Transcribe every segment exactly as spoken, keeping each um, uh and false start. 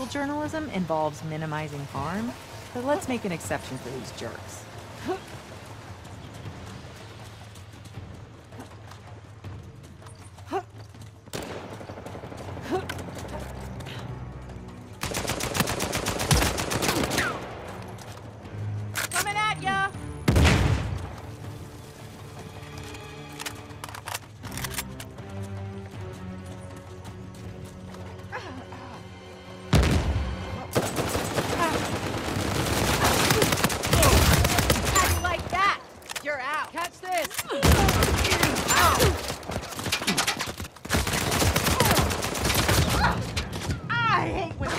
social journalism involves minimizing harm, but let's make an exception for these jerks. Coming at ya! How do you like that? You're out. Catch this. I hate when...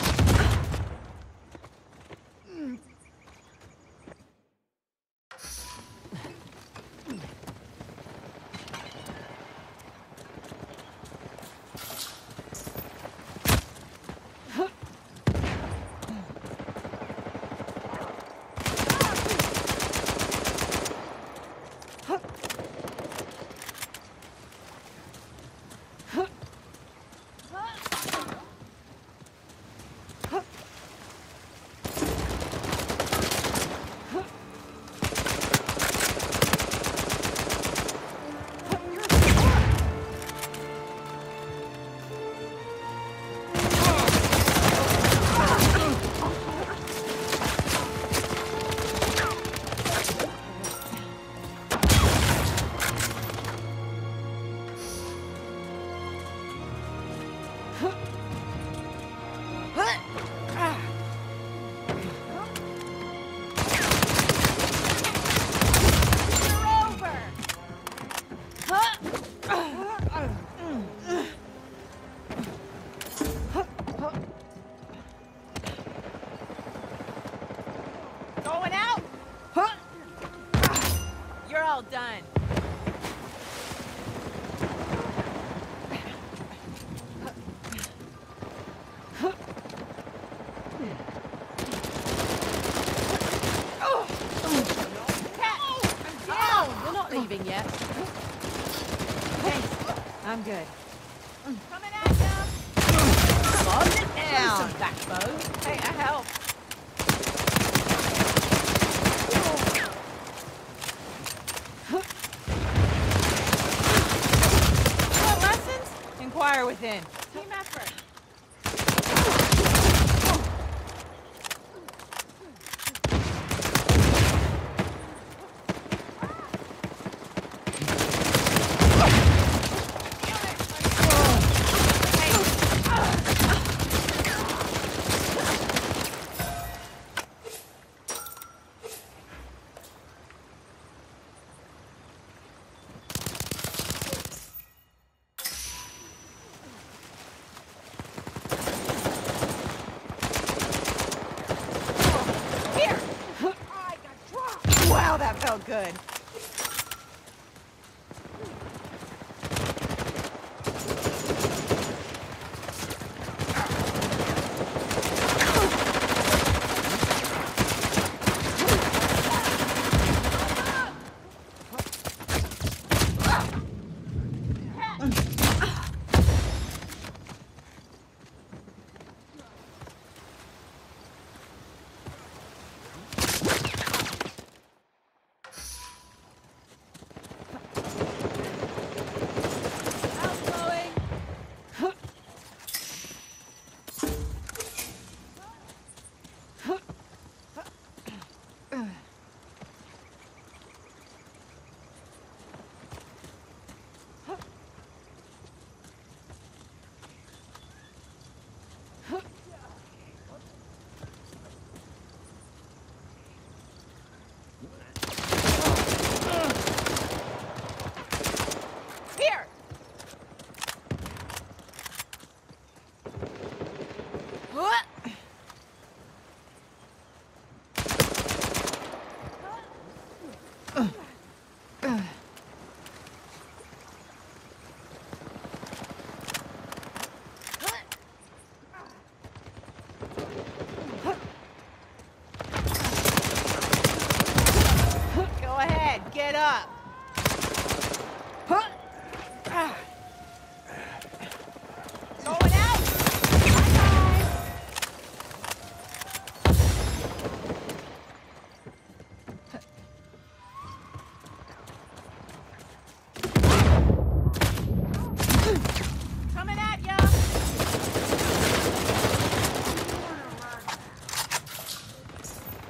Going out? You're all done. Cat, I'm down. You're not leaving yet. Thanks. I'm good. Coming at ya. Slow it Show down. some backbone. Hey, I help. Want lessons? Inquire within. Team effort. Here. I got dropped. Wow, that felt good.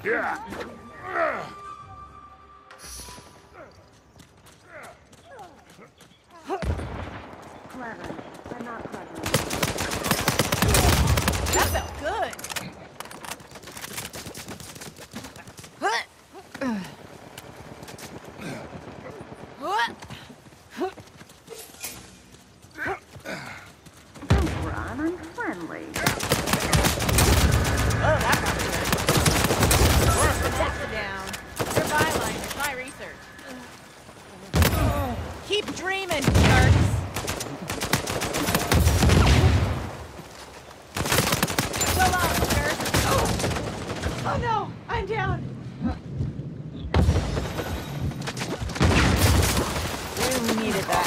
Yeah. Clever, but not clever. That felt good. Don't run, I'm friendly. Oh, that got weird. Put that down. Your byline is my research. Keep dreaming, jerks. So long, jerks. Oh. Oh no, I'm down. Really needed that.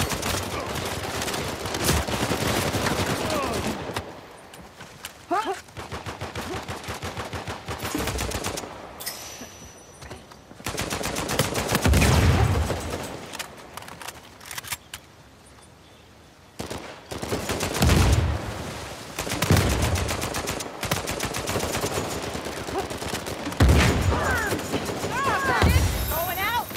Going out.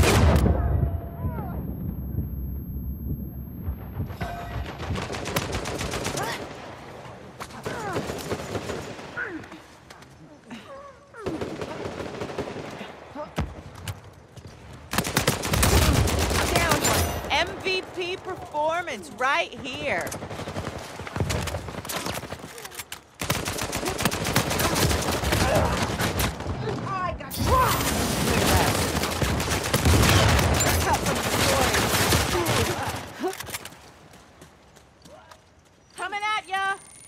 Down one. M V P performance right here. I got you. Cut from the story. Coming at ya.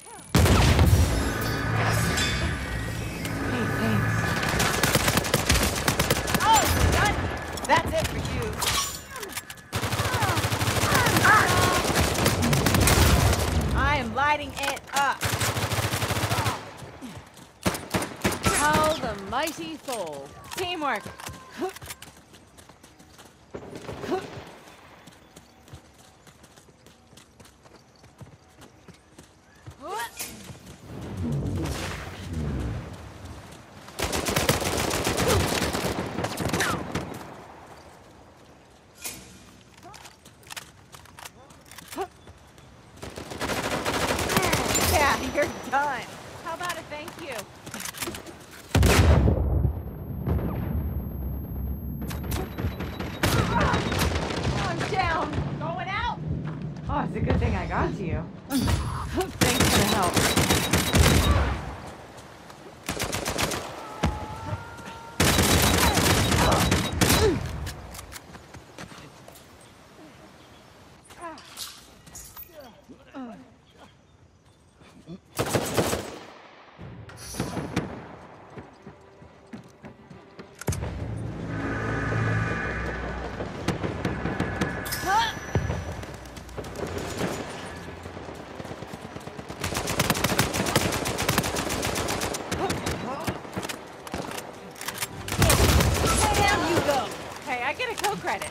Hey, thanks. Oh, done. That's it for you. I am lighting it up. How the mighty Thole. Teamwork. Yeah, you're done. How about a thank you? I'm down. Going out. Oh, it's a good thing I got to you. Thanks for the help. I get a kill credit.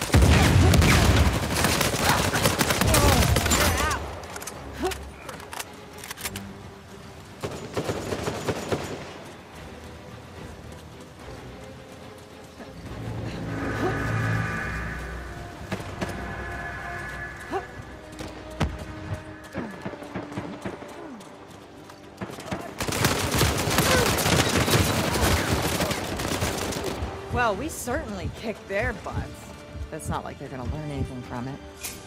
You're out. Well, we certainly kicked their butts. It's not like they're gonna learn anything from it.